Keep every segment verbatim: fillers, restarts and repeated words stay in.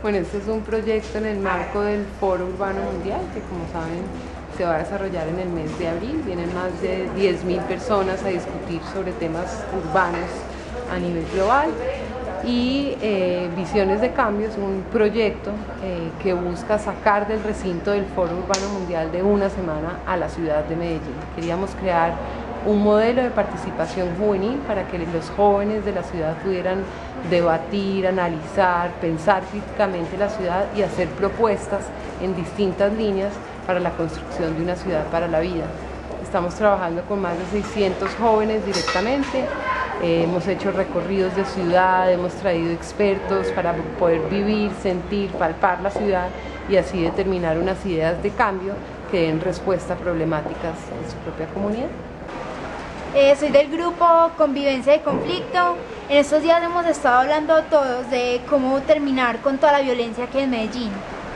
Bueno, este es un proyecto en el marco del Foro Urbano Mundial, que como saben se va a desarrollar en el mes de abril. Vienen más de diez mil personas a discutir sobre temas urbanos a nivel global. Y eh, Visiones de Cambio es un proyecto eh, que busca sacar del recinto del Foro Urbano Mundial de una semana a la ciudad de Medellín. Queríamos crear un modelo de participación juvenil para que los jóvenes de la ciudad pudieran debatir, analizar, pensar críticamente la ciudad y hacer propuestas en distintas líneas para la construcción de una ciudad para la vida. Estamos trabajando con más de seiscientos jóvenes directamente. Eh, hemos hecho recorridos de ciudad, hemos traído expertos para poder vivir, sentir, palpar la ciudad y así determinar unas ideas de cambio que den respuesta a problemáticas en su propia comunidad. Eh, soy del grupo Convivencia y Conflicto. En estos días hemos estado hablando todos de cómo terminar con toda la violencia que hay en Medellín,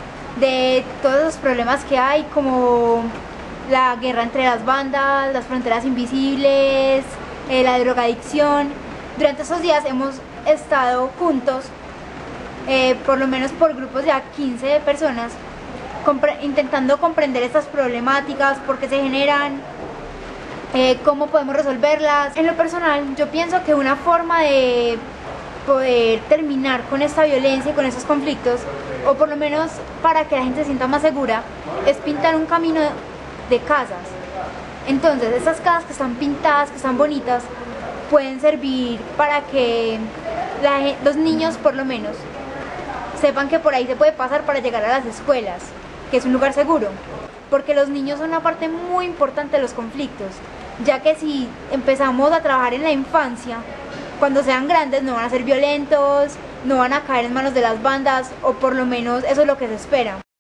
de todos los problemas que hay, como la guerra entre las bandas, las fronteras invisibles, eh, la drogadicción. Durante estos días hemos estado juntos, eh, por lo menos por grupos de a quince personas, compre intentando comprender estas problemáticas, por qué se generan, eh, cómo podemos resolverlas. En lo personal, yo pienso que una forma de poder terminar con esta violencia y con estos conflictos, o por lo menos para que la gente se sienta más segura, es pintar un camino de casas. Entonces, estas casas que están pintadas, que están bonitas, pueden servir para que la, los niños, por lo menos, sepan que por ahí se puede pasar para llegar a las escuelas, que es un lugar seguro, porque los niños son una parte muy importante de los conflictos, ya que si empezamos a trabajar en la infancia, cuando sean grandes no van a ser violentos, no van a caer en manos de las bandas, o por lo menos eso es lo que se espera.